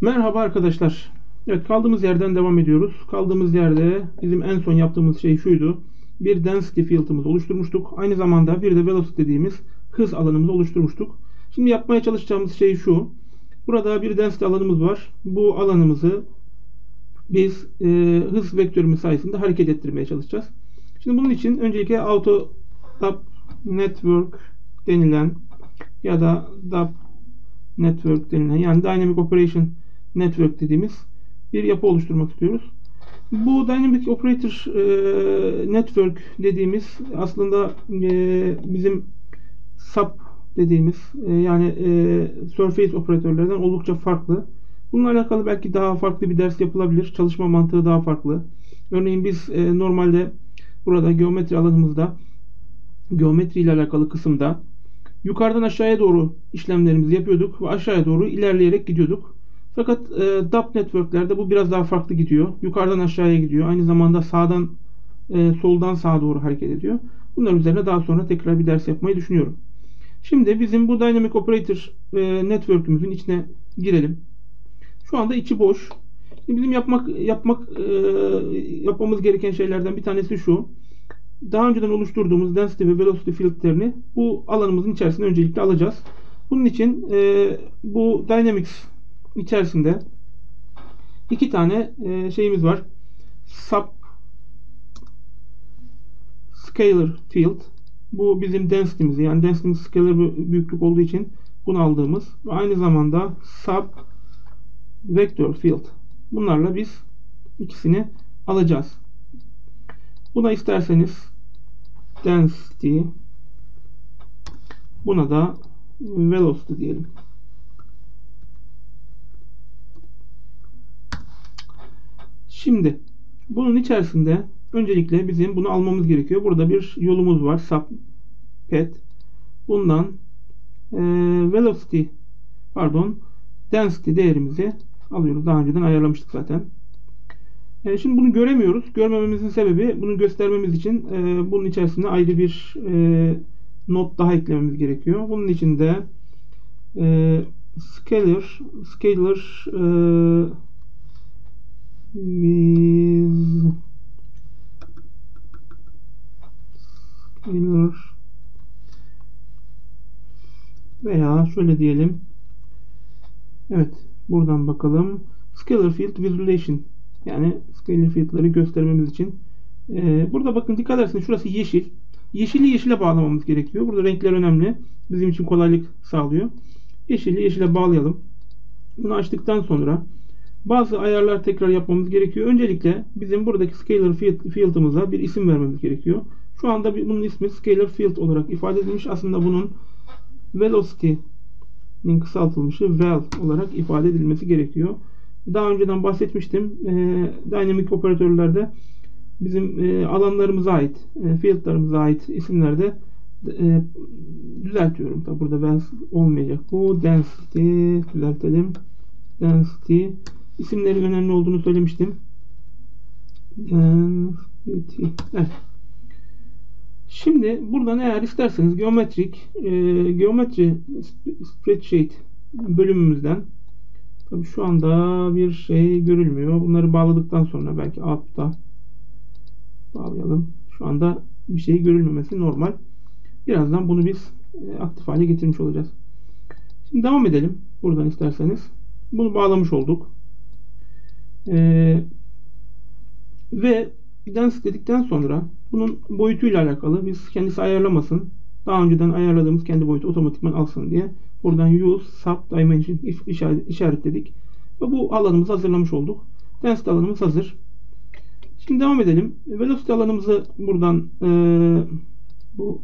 Merhaba arkadaşlar. Evet, kaldığımız yerden devam ediyoruz. Kaldığımız yerde bizim en son yaptığımız şey şuydu. Bir density field'ımızı oluşturmuştuk. Aynı zamanda bir de velocity dediğimiz hız alanımızı oluşturmuştuk. Şimdi yapmaya çalışacağımız şey şu. Burada bir density alanımız var. Bu alanımızı biz hız vektörümüz sayesinde hareket ettirmeye çalışacağız. Şimdi bunun için öncelikle auto dap network denilen ya da dap network denilen, yani Dynamic Operation Network dediğimiz bir yapı oluşturmak istiyoruz. Bu Dynamic Operator Network dediğimiz aslında bizim SAP dediğimiz yani Surface operatörlerden oldukça farklı. Bununla alakalı belki daha farklı bir ders yapılabilir. Çalışma mantığı daha farklı. Örneğin biz normalde burada geometri alanımızda geometri ile alakalı kısımda yukarıdan aşağıya doğru işlemlerimizi yapıyorduk ve aşağıya doğru ilerleyerek gidiyorduk. Fakat DAP networklerde bu biraz daha farklı gidiyor. Yukarıdan aşağıya gidiyor. Aynı zamanda sağdan soldan sağa doğru hareket ediyor. Bunlar üzerine daha sonra tekrar bir ders yapmayı düşünüyorum. Şimdi bizim bu Dynamic Operator network'ümüzün içine girelim. Şu anda içi boş. Şimdi bizim yapmamız gereken şeylerden bir tanesi şu. Daha önceden oluşturduğumuz density ve velocity filtrerini bu alanımızın içerisine öncelikle alacağız. Bunun için bu Dynamics içerisinde iki tane şeyimiz var. Sub Scalar Field. Bu bizim density'miz, yani density'miz scalar büyüklük olduğu için bunu aldığımız ve aynı zamanda Sub Vector Field. Bunlarla biz ikisini alacağız. Buna isterseniz density, buna da velocity diyelim. Şimdi bunun içerisinde öncelikle bizim bunu almamız gerekiyor. Burada bir yolumuz var. Subpath. Bundan density değerimizi alıyoruz. Daha önceden ayarlamıştık zaten. Şimdi bunu göremiyoruz. Görmememizin sebebi, bunu göstermemiz için bunun içerisine ayrı bir not daha eklememiz gerekiyor. Bunun için de scalar veya şöyle diyelim. Evet, buradan bakalım. Scalar Field Visualization, yani scalar field'ları göstermemiz için. Burada bakın, dikkat ederseniz şurası yeşil. Yeşili yeşile bağlamamız gerekiyor. Burada renkler önemli. Bizim için kolaylık sağlıyor. Yeşili yeşile bağlayalım. Bunu açtıktan sonra bazı ayarlar tekrar yapmamız gerekiyor. Öncelikle bizim buradaki scalar field'ımıza bir isim vermemiz gerekiyor. Şu anda bunun ismi scalar field olarak ifade edilmiş. Aslında bunun velocity'nin kısaltılmışı vel olarak ifade edilmesi gerekiyor. Daha önceden bahsetmiştim. Dynamic operatörlerde bizim alanlarımıza ait, field'larımıza ait isimlerde düzeltiyorum. Tabi burada vel olmayacak. Bu density, düzeltelim. Density. İsimlerin önemli olduğunu söylemiştim. Density. Evet. Şimdi buradan eğer isterseniz geometri spreadsheet bölümümüzden, tabii şu anda bir şey görülmüyor. Bunları bağladıktan sonra belki altta bağlayalım. Şu anda bir şey görülmemesi normal. Birazdan bunu biz aktif hale getirmiş olacağız. Şimdi devam edelim. Buradan isterseniz. Bunu bağlamış olduk. Ve density dedikten sonra bunun boyutuyla alakalı biz kendisi ayarlamasın, daha önceden ayarladığımız kendi boyutu otomatikman alsın diye buradan use sub dimension işaretledik ve bu alanımızı hazırlamış olduk. Density alanımız hazır. Şimdi devam edelim. Velocity alanımızı buradan bu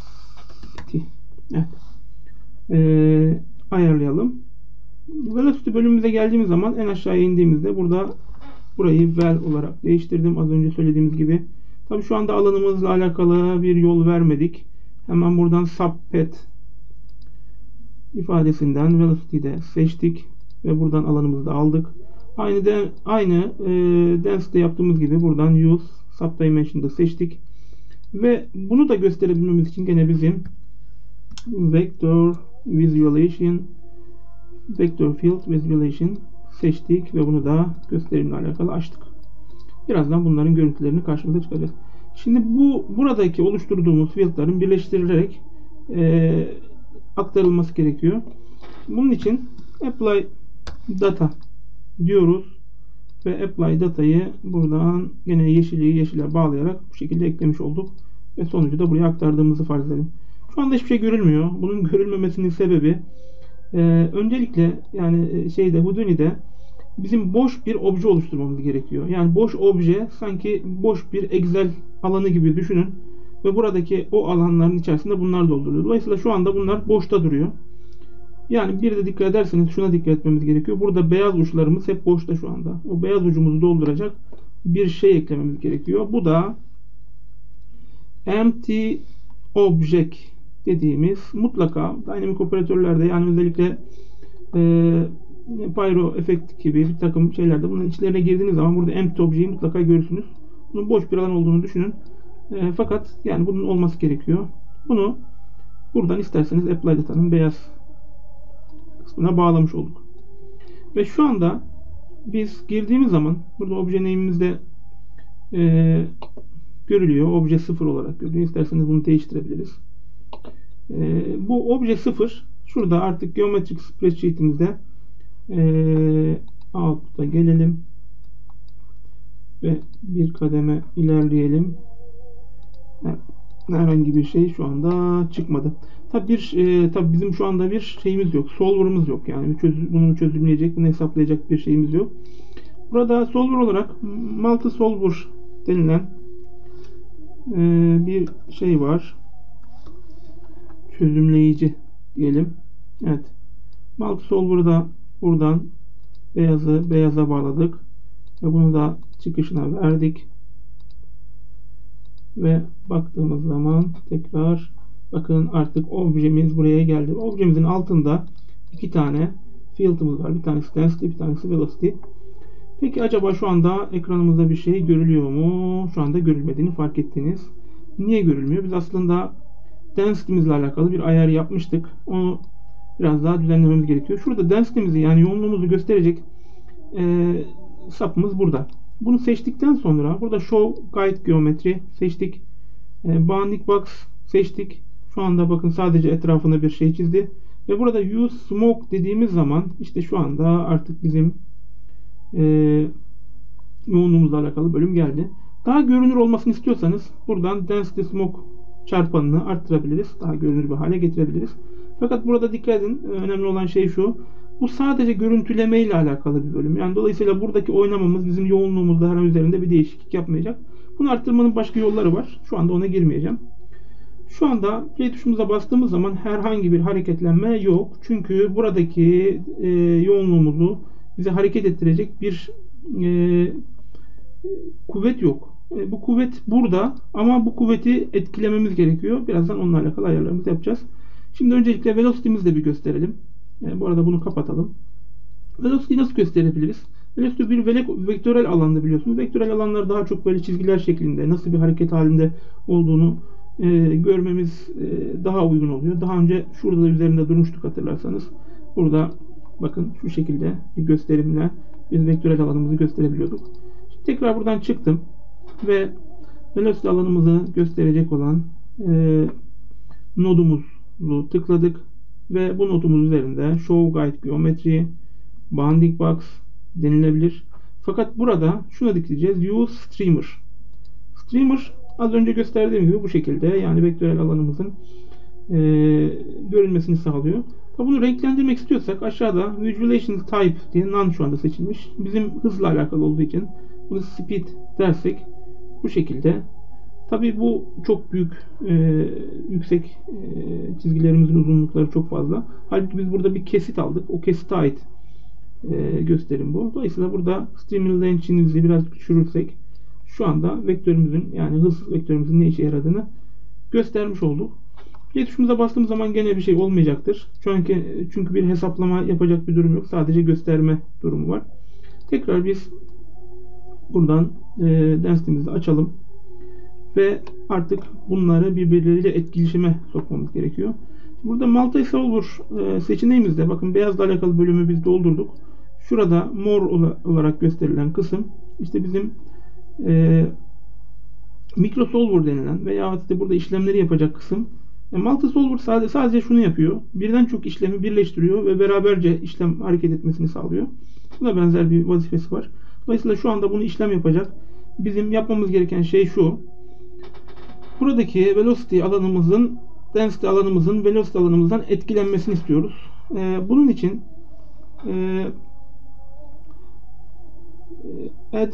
evet, ayarlayalım. Velocity bölümümüze geldiğimiz zaman en aşağıya indiğimizde burada burayı vel olarak değiştirdim. Az önce söylediğimiz gibi. Tabii şu anda alanımızla alakalı bir yol vermedik. Hemen buradan subpath ifadesinden velocity'de seçtik ve buradan alanımızı da aldık. Aynı density'de yaptığımız gibi buradan use subdimension'da seçtik. Ve bunu da gösterebilmemiz için gene bizim vector field visualization seçtik ve bunu da gösterimle alakalı açtık. Birazdan bunların görüntülerini karşımıza çıkacağız. Şimdi buradaki oluşturduğumuz field'ların birleştirilerek aktarılması gerekiyor. Bunun için apply data diyoruz ve apply data'yı buradan yine yeşile bağlayarak bu şekilde eklemiş olduk ve sonucu da buraya aktardığımızı farz edelim. Şu anda hiçbir şey görülmüyor. Bunun görülmemesinin sebebi öncelikle yani Houdini'de bizim boş bir obje oluşturmamız gerekiyor. Yani boş obje sanki boş bir Excel alanı gibi düşünün ve buradaki o alanların içerisinde bunlar dolduruluyor. Dolayısıyla şu anda bunlar boşta duruyor. Yani bir de dikkat ederseniz şuna dikkat etmemiz gerekiyor. Burada beyaz uçlarımız hep boşta şu anda. O beyaz ucumuzu dolduracak bir şey eklememiz gerekiyor. Bu da empty object dediğimiz mutlaka dinamik operatörlerde yani özellikle pyro efekt gibi bir takım şeylerde bunun içlerine girdiğiniz zaman burada empty objeyi mutlaka görürsünüz. Bunun boş bir alan olduğunu düşünün. Fakat yani bunun olması gerekiyor. Bunu buradan isterseniz apply data'nın beyaz kısmına bağlamış olduk. Ve şu anda biz girdiğimiz zaman burada obje name'imizde görülüyor. Obje 0 olarak görülüyor. İsterseniz bunu değiştirebiliriz. Bu obje 0 şurada artık geometrik spreadsheet'imizde output'a gelelim ve bir kademe ilerleyelim. Herhangi bir şey şu anda çıkmadı. Tabi bizim şu anda bir şeyimiz yok. Solver'ımız yok. Yani bunu çözümleyecek, bunu hesaplayacak bir şeyimiz yok. Burada solver olarak multi solver denilen bir şey var. Çözümleyici diyelim. Evet. Multi solver'da buradan beyaza bağladık ve bunu da çıkışına verdik. Ve baktığımız zaman tekrar bakın artık objemiz buraya geldi. Objemizin altında iki tane field'ımız var. Bir tanesi density, bir tanesi velocity. Peki acaba şu anda ekranımızda bir şey görülüyor mu? Şu anda görülmediğini fark ettiniz. Niye görülmüyor? Biz aslında density'mizle alakalı bir ayar yapmıştık. Onu biraz daha düzenlememiz gerekiyor. Şurada density'mizi yani yoğunluğumuzu gösterecek sapımız burada. Bunu seçtikten sonra burada Show Guide Geometry seçtik. Bounding Box seçtik. Şu anda bakın sadece etrafına bir şey çizdi. Ve burada Use Smoke dediğimiz zaman işte şu anda artık bizim yoğunluğumuzla alakalı bölüm geldi. Daha görünür olmasını istiyorsanız buradan Density Smoke çarpanını arttırabiliriz. Daha görünür bir hale getirebiliriz. Fakat burada dikkat edin. Önemli olan şey şu. Bu sadece görüntüleme ile alakalı bir bölüm. Yani dolayısıyla buradaki oynamamız bizim yoğunluğumuzda herhangi üzerinde bir değişiklik yapmayacak. Bunu arttırmanın başka yolları var. Şu anda ona girmeyeceğim. Şu anda play tuşumuza bastığımız zaman herhangi bir hareketlenme yok. Çünkü buradaki yoğunluğumuzu bize hareket ettirecek bir kuvvet yok. Bu kuvvet burada ama bu kuvveti etkilememiz gerekiyor. Birazdan onunla alakalı ayarlarımızı yapacağız. Şimdi öncelikle velocity'mizi de bir gösterelim. Bu arada bunu kapatalım. Velocity'yi nasıl gösterebiliriz? Velocity bir vektörel alanda biliyorsunuz. Vektörel alanlar daha çok böyle çizgiler şeklinde nasıl bir hareket halinde olduğunu görmemiz daha uygun oluyor. Daha önce şurada da üzerinde durmuştuk hatırlarsanız. Burada bakın şu şekilde bir gösterimle biz vektörel alanımızı gösterebiliyorduk. Şimdi tekrar buradan çıktım ve velocity alanımızı gösterecek olan nodumuzu tıkladık ve bu nodumuz üzerinde Show Guide Geometry, Bounding Box denilebilir. Fakat burada şuna dikeceğiz. Use Streamer. Streamer az önce gösterdiğim gibi bu şekilde yani vektörel alanımızın görünmesini sağlıyor. Bunu renklendirmek istiyorsak aşağıda Visualization Type diye None şu anda seçilmiş. Bizim hızla alakalı olduğu için bunu Speed dersek bu şekilde. Tabii bu çok büyük yüksek çizgilerimizin uzunlukları çok fazla. Halbuki biz burada bir kesit aldık. O kesite ait gösterim bu. Dolayısıyla burada Streaming Length'imizi biraz düşürürsek şu anda vektörümüzün yani hız vektörümüzün ne işe yaradığını göstermiş olduk. Play tuşumuza bastığımız zaman gene bir şey olmayacaktır. Çünkü bir hesaplama yapacak bir durum yok. Sadece gösterme durumu var. Tekrar biz buradan density'mizi açalım. Ve artık bunları birbirleriyle etkileşime sokmamız gerekiyor. Burada multi solver seçeneğimizde bakın beyazla alakalı bölümü biz doldurduk. Şurada more olarak gösterilen kısım işte bizim e, microsolver denilen veya işte burada işlemleri yapacak kısım. Multisolver sadece şunu yapıyor. Birden çok işlemi birleştiriyor ve beraberce işlem hareket etmesini sağlıyor. Buna benzer bir vazifesi var. Dolayısıyla şu anda bunu işlem yapacak. Bizim yapmamız gereken şey şu. Buradaki velocity alanımızın density alanımızın velocity alanımızdan etkilenmesini istiyoruz. Bunun için add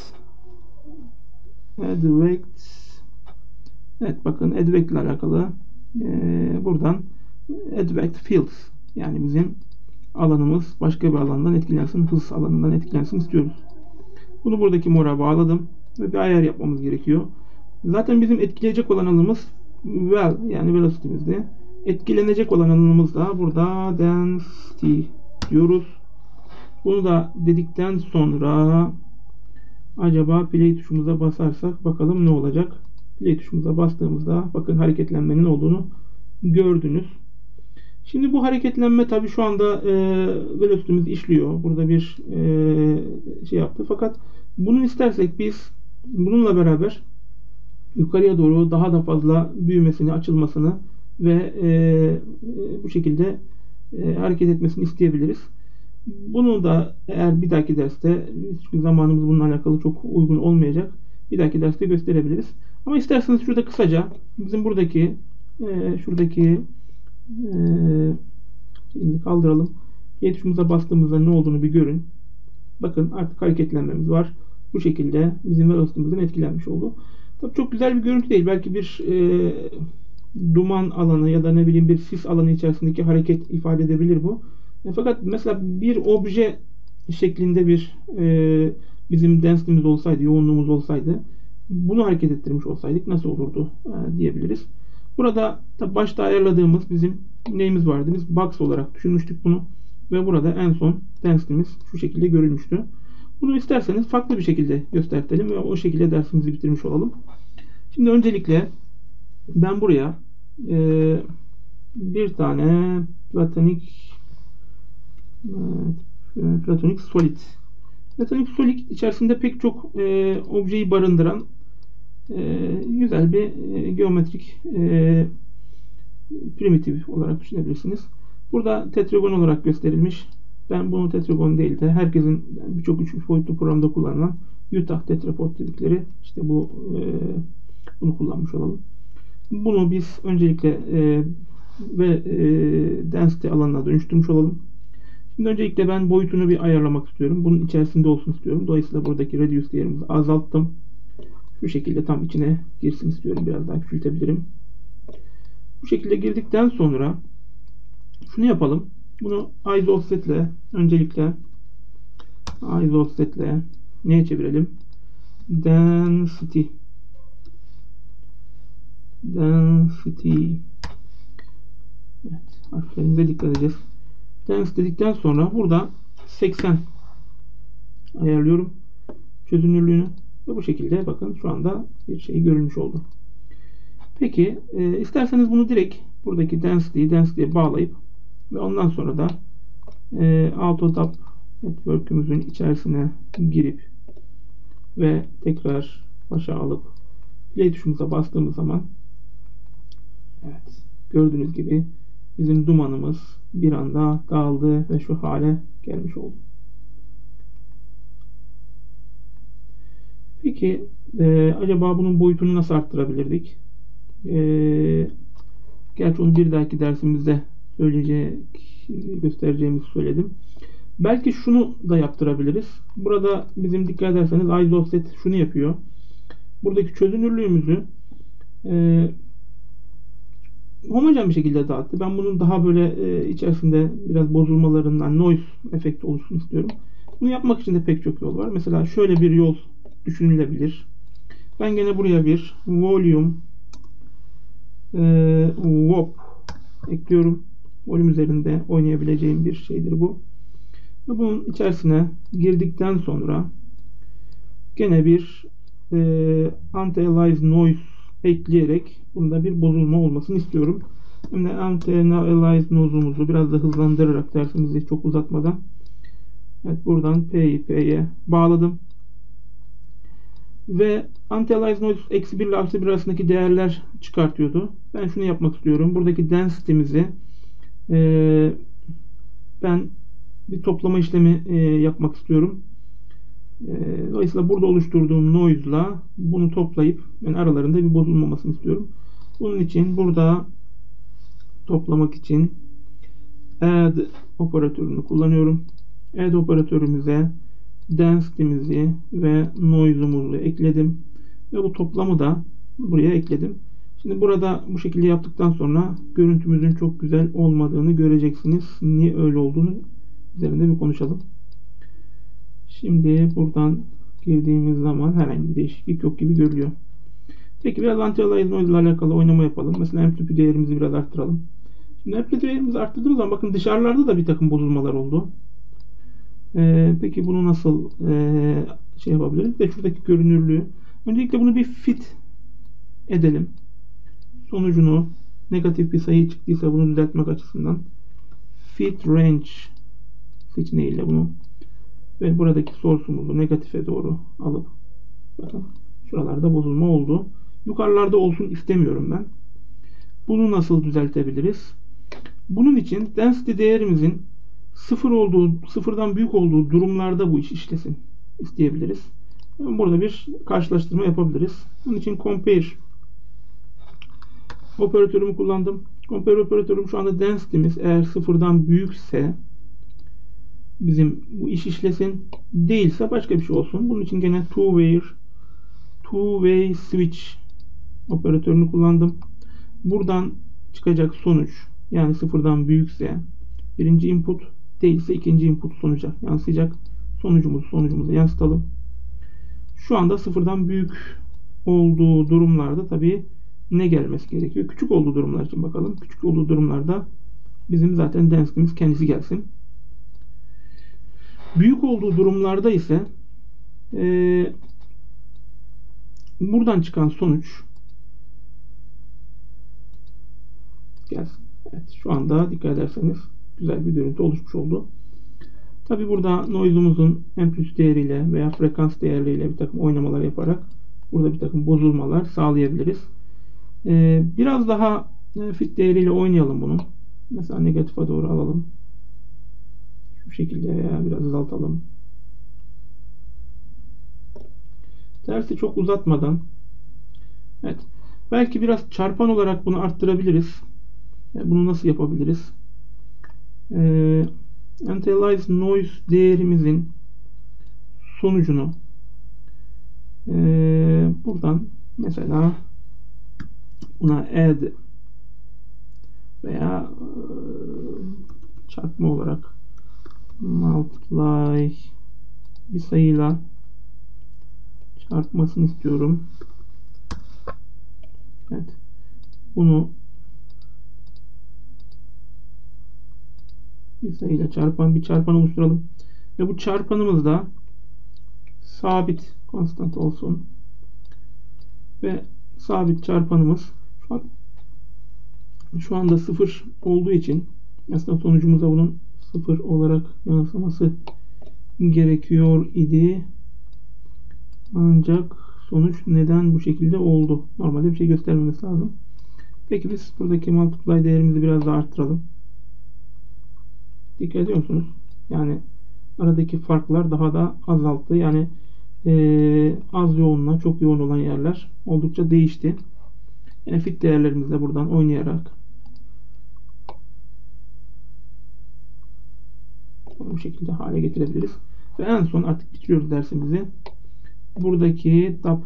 vect evet bakın add vect ile alakalı buradan add vect fields yani bizim alanımız başka bir alandan etkilensin, hız alanından etkilensin istiyoruz. Bunu buradaki mora bağladım ve bir ayar yapmamız gerekiyor. Zaten bizim etkileyecek olan alanımız yani velocity'mizde. Etkilenecek olan alanımız da burada density diyoruz. Bunu da dedikten sonra acaba play tuşumuza basarsak bakalım ne olacak. Play tuşumuza bastığımızda bakın hareketlenmenin olduğunu gördünüz. Şimdi bu hareketlenme tabii şu anda velocity'miz işliyor. Burada bir şey yaptı. Fakat bunu istersek biz bununla beraber yukarıya doğru daha da fazla büyümesini, açılmasını ve bu şekilde hareket etmesini isteyebiliriz. Bunu da eğer bir dahaki derste, çünkü zamanımız bununla alakalı çok uygun olmayacak, bir dahaki derste gösterebiliriz. Ama isterseniz şurada kısaca bizim buradaki şuradaki şimdi kaldıralım. Y tuşumuza bastığımızda ne olduğunu bir görün. Bakın artık hareketlenmemiz var. Bu şekilde bizim velocity'mizden etkilenmiş oldu. Tabii çok güzel bir görüntü değil. Belki bir duman alanı ya da ne bileyim bir sis alanı içerisindeki hareket ifade edebilir bu. Fakat mesela bir obje şeklinde bir bizim density'miz olsaydı, yoğunluğumuz olsaydı, bunu hareket ettirmiş olsaydık nasıl olurdu diyebiliriz. Burada tabii başta ayarladığımız bizim neyimiz vardı? Biz box olarak düşünmüştük bunu ve burada en son density'miz şu şekilde görülmüştü. Bunu isterseniz farklı bir şekilde gösterelim ve o şekilde dersimizi bitirmiş olalım. Şimdi öncelikle ben buraya bir tane Platonic Solid içerisinde pek çok objeyi barındıran güzel bir geometrik primitif olarak düşünebilirsiniz. Burada tetragon olarak gösterilmiş. Ben bunu tetragon değil de herkesin birçok 3 boyutlu programda kullanılan Utah tetrapod dedikleri işte bunu kullanmış olalım. Bunu biz öncelikle density alanına dönüştürmüş olalım. Şimdi öncelikle ben boyutunu bir ayarlamak istiyorum. Bunun içerisinde olsun istiyorum. Dolayısıyla buradaki reduce değerimizi azalttım. Şu şekilde tam içine girsin istiyorum. Biraz daha küçültebilirim. Bu şekilde girdikten sonra şunu yapalım. Bunu eyes offset ile öncelikle eyes offset ile neye çevirelim? Density. Evet, harflerimize dikkat edeceğiz. Density dedikten sonra burada 80 ayarlıyorum çözünürlüğünü ve bu şekilde bakın şu anda bir şey görülmüş oldu. Peki isterseniz bunu direkt buradaki density'ye bağlayıp ve ondan sonra da AutoTab network'ümüzün içerisine girip ve tekrar başa alıp play tuşumuza bastığımız zaman evet gördüğünüz gibi bizim dumanımız bir anda dağıldı ve şu hale gelmiş oldu. Peki acaba bunun boyutunu nasıl arttırabilirdik? Gerçi onu bir dahaki dersimizde göstereceğimizi söyledim. Belki şunu da yaptırabiliriz. Burada bizim dikkat ederseniz eyes offset şunu yapıyor. Buradaki çözünürlüğümüzü homojen bir şekilde dağıttı. Ben bunun daha böyle içerisinde biraz bozulmalarından noise efekti oluşsun istiyorum. Bunu yapmak için de pek çok yol var. Mesela şöyle bir yol düşünülebilir. Ben gene buraya bir volume WOP ekliyorum. Volume üzerinde oynayabileceğim bir şeydir bu. Ve bunun içerisine girdikten sonra gene bir anti-aliased noise ekleyerek bunda bir bozulma olmasını istiyorum. Şimdi anti-aliased noise'umuzu biraz da hızlandırarak dersimizi çok uzatmadan Evet, buradan P'ye bağladım. Ve anti-aliased noise eksi 1 ile artı 1 arasındaki değerler çıkartıyordu. Ben şunu yapmak istiyorum. Buradaki density'mizi ben bir toplama işlemi yapmak istiyorum. Dolayısıyla burada oluşturduğum noise'la bunu toplayıp ben aralarında bir bozulmamasını istiyorum. Bunun için burada toplamak için add operatörünü kullanıyorum. Add operatörümüze density'mizi ve noise'umuzu ekledim. Ve bu toplamı da buraya ekledim. Şimdi burada bu şekilde yaptıktan sonra görüntümüzün çok güzel olmadığını göreceksiniz. Niye öyle olduğunu üzerinde bir konuşalım. Şimdi buradan girdiğimiz zaman herhangi bir değişiklik yok gibi görülüyor. Peki biraz anti-aliased noise ile alakalı oynama yapalım. Mesela amplitude değerimizi biraz arttıralım. Şimdi amplitude değerimizi arttırdığımız zaman bakın dışarılarda da bir takım bozulmalar oldu. Peki bunu nasıl şey yapabiliriz? De şuradaki görünürlüğü. Öncelikle bunu bir fit edelim. Sonucunu negatif bir sayı çıktıysa bunu düzeltmek açısından fit range seçeneğiyle bunu ve buradaki source'umuzu negatife doğru alıp bakın şuralarda bozulma oldu. Yukarılarda olsun istemiyorum ben. Bunu nasıl düzeltebiliriz? Bunun için density değerimizin sıfırdan büyük olduğu durumlarda bu iş işlesin isteyebiliriz. Yani burada bir karşılaştırma yapabiliriz. Bunun için compare operatörümü kullandım. Compare operatörüm şu anda density'miz eğer sıfırdan büyükse bizim bu iş işlesin. Değilse başka bir şey olsun. Bunun için gene two-way switch operatörünü kullandım. Buradan çıkacak sonuç yani sıfırdan büyükse birinci input, değilse ikinci input sonuca yansıyacak. Sonucumuzu yansıtalım. Şu anda sıfırdan büyük olduğu durumlarda tabii ne gelmesi gerekiyor? Küçük olduğu durumlar için bakalım. Küçük olduğu durumlarda bizim zaten density'miz kendisi gelsin. Büyük olduğu durumlarda ise buradan çıkan sonuç gelsin. Evet, şu anda dikkat ederseniz güzel bir görüntü oluşmuş oldu. Tabi burada noise'umuzun amplitude değeriyle veya frekans değerleriyle bir takım oynamalar yaparak burada bir takım bozulmalar sağlayabiliriz. Biraz daha fit değeriyle oynayalım bunu. Mesela negatife doğru alalım. Şu şekilde veya biraz azaltalım. Dersi çok uzatmadan evet. Belki biraz çarpan olarak bunu arttırabiliriz. Bunu nasıl yapabiliriz? Anti-aliased noise değerimizin sonucunu buradan mesela buna add veya çarpma olarak multiply bir sayıyla çarpmasını istiyorum. Evet. Bunu bir sayıyla bir çarpan oluşturalım. Ve bu çarpanımız da sabit constant olsun. Ve sabit çarpanımız şu anda 0 olduğu için aslında sonucumuza bunun 0 olarak yansıması gerekiyor idi. Ancak sonuç neden bu şekilde oldu? Normalde bir şey göstermemesi lazım. Peki biz buradaki multiply değerimizi biraz daha arttıralım. Dikkat ediyor musunuz? Yani aradaki farklar daha da azalttı. Yani az yoğunla çok yoğun olan yerler oldukça değişti. Yani fit değerlerimizle buradan oynayarak bu şekilde hale getirebiliriz. Ve en son artık bitiriyoruz dersimizi. Buradaki DAP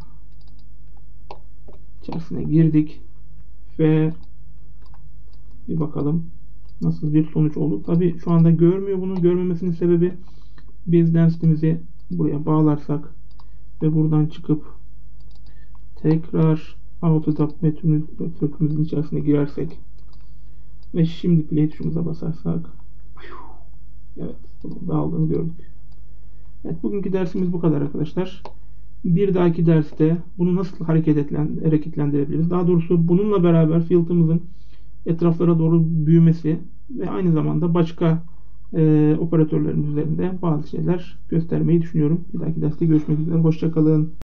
içerisine girdik ve bir bakalım nasıl bir sonuç oldu. Tabi şu anda görmüyor bunu. Görmemesinin sebebi biz density'mizi buraya bağlarsak ve buradan çıkıp tekrar AutoDAP network'ümüzün içerisine girersek ve şimdi play tuşumuza basarsak evet, bunun dağıldığını gördük. Evet, bugünkü dersimiz bu kadar arkadaşlar. Bir dahaki derste bunu nasıl hareketlendirebiliriz? Daha doğrusu bununla beraber field'ımızın etraflara doğru büyümesi ve aynı zamanda başka operatörlerin üzerinde bazı şeyler göstermeyi düşünüyorum. Bir dahaki derste görüşmek üzere. Hoşça kalın.